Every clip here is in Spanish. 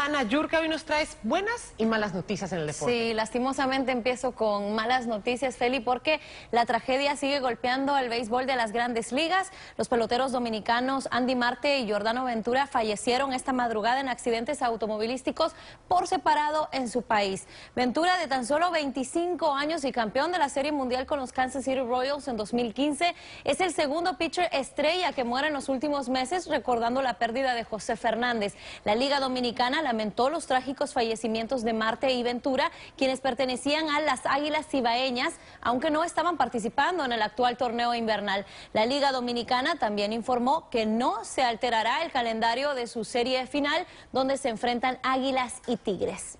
Ana Yurka, hoy nos traes buenas y malas noticias en el deporte. Sí, lastimosamente empiezo con malas noticias, Feli, porque la tragedia sigue golpeando el béisbol de las grandes ligas. Los peloteros dominicanos Andy Marte y Jordano Ventura fallecieron esta madrugada en accidentes automovilísticos por separado en su país. Ventura, de tan solo 25 años y campeón de la Serie Mundial con los Kansas City Royals en 2015, es el segundo pitcher estrella que muere en los últimos meses, recordando la pérdida de José Fernández. La Liga Dominicana lamentó los trágicos fallecimientos de Marte y Ventura, quienes pertenecían a las Águilas Cibaeñas, aunque no estaban participando en el actual torneo invernal. La Liga Dominicana también informó que no se alterará el calendario de su serie final, donde se enfrentan Águilas y Tigres.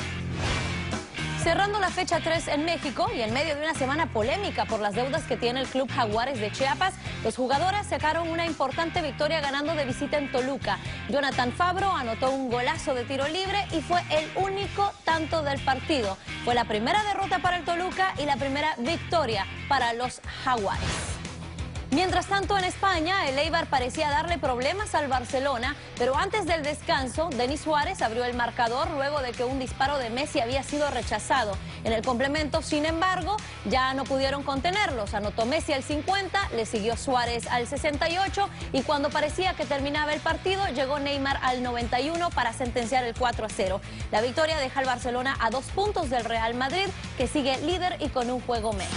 Cerrando la fecha 3 en México y en medio de una semana polémica por las deudas que tiene el Club Jaguares de Chiapas, los jugadores sacaron una importante victoria ganando de visita en Toluca. Jonathan Fabro anotó un golazo de tiro libre y fue el único tanto del partido. Fue la primera derrota para el Toluca y la primera victoria para los Jaguares. Mientras tanto, en España, el Eibar parecía darle problemas al Barcelona, pero antes del descanso, Denis Suárez abrió el marcador luego de que un disparo de Messi había sido rechazado. En el complemento, sin embargo, ya no pudieron contenerlos. Anotó Messi al 50, le siguió Suárez al 68 y cuando parecía que terminaba el partido, llegó Neymar al 91 para sentenciar el 4-0. La victoria deja al Barcelona a 2 puntos del Real Madrid, que sigue líder y con un juego menos.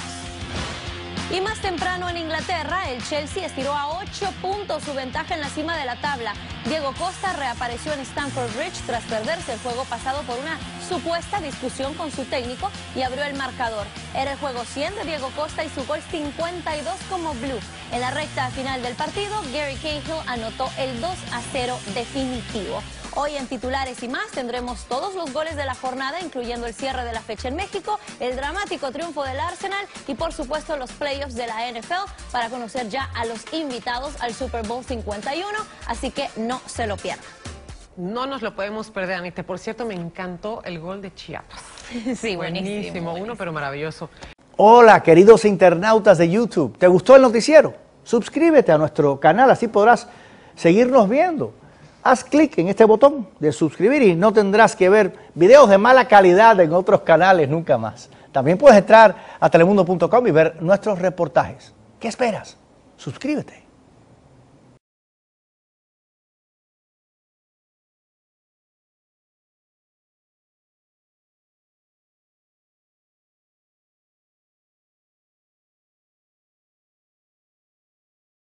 Y más temprano en Inglaterra, el Chelsea estiró a 8 puntos su ventaja en la cima de la tabla. Diego Costa reapareció en Stamford Bridge tras perderse el juego pasado por una supuesta discusión con su técnico y abrió el marcador. Era el juego 100 de Diego Costa y su gol 52 como Blue. En la recta final del partido, Gary Cahill anotó el 2-0 definitivo. Hoy en Titulares y más tendremos todos los goles de la jornada, incluyendo el cierre de la fecha en México, el dramático triunfo del Arsenal y por supuesto los playoffs de la NFL para conocer ya a los invitados al Super Bowl 51, así que no se lo pierdan. No nos lo podemos perder, Anita. Por cierto, me encantó el gol de Chiapas. Sí, buenísimo. Uno, pero maravilloso. Hola, queridos internautas de YouTube. ¿Te gustó el noticiero? Suscríbete a nuestro canal, así podrás seguirnos viendo. Haz clic en este botón de suscribir y no tendrás que ver videos de mala calidad en otros canales nunca más. También puedes entrar a telemundo.com y ver nuestros reportajes. ¿Qué esperas? Suscríbete.